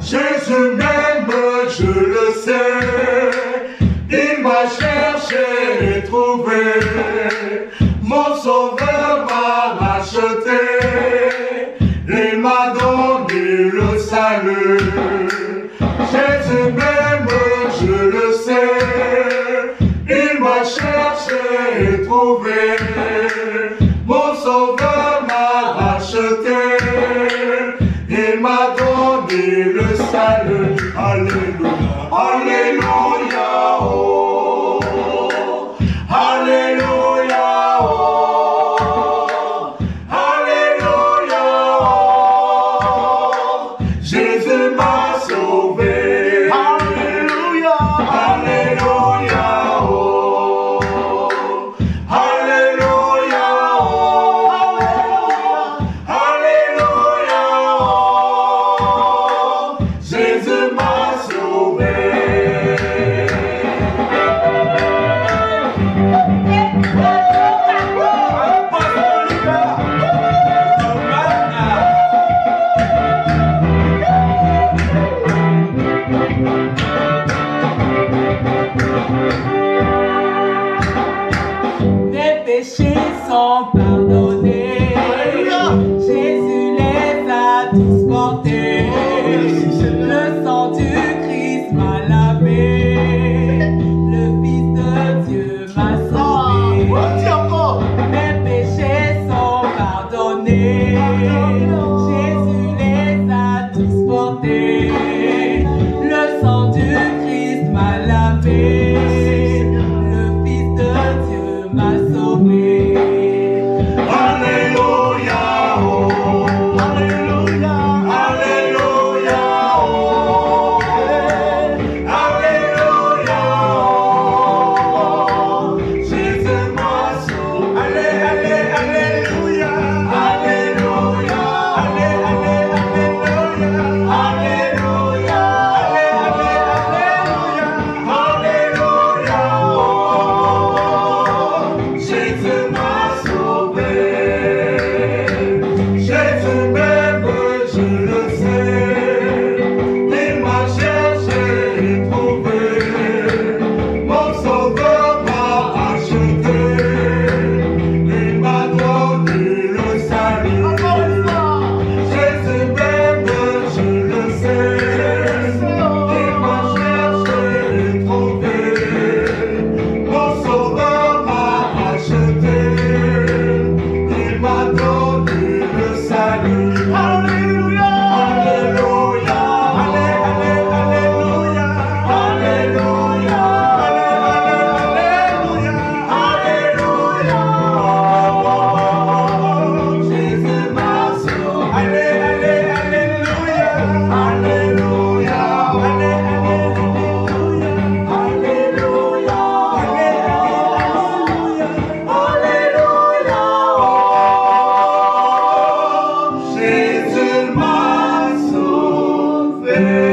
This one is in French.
Jésus m'aime, je le sais. Il m'a cherché et trouvé. Mon sauveur m'a racheté. Il m'a donné le salut. Jésus m'aime, je le sais. Il m'a cherché et trouvé. Mon sauveur m'a racheté. Il m'a donné le salut. Alléluia, alléluia, oh. Alléluia, oh. Alléluia, oh. Jésus m'a sauvé. Alléluia, alléluia, oh. Alléluia, oh. Alléluia, oh. Jésus m'a sauvé. Mes péchés sont pardonnés. Jésus les a tous portés. Le sang du Christ m'a lavé. Le Fils de Dieu m'a sauvé. Mes péchés sont pardonnés. Jésus les a tous portés. Le sang du Christ m'a lavé. Le Fils de Dieu m'a sauvé. Alléluia, oh. Alléluia, alléluia, oh. Alléluia, oh. Jésus m'a sauvé. Alléluia, alléluia, alléluia, alléluia, alléluia, oh. Jésus m'a sauvé. Jésus m'aime, je le sais. Il m'a cherché et trouvé. Mon sauveur m'a racheté. Il m'a donné le salut. Jésus m'aime, je le sais. Il m'a cherché et trouvé. Mon sauveur m'a racheté. Il m'a donné le salut. Alléluia, alléluia, alléluia, alléluia, alléluia, alléluia. Jésus m'a sauvé. Alléluia, alléluia, alléluia, alléluia, oh. Jésus m'a sauvé.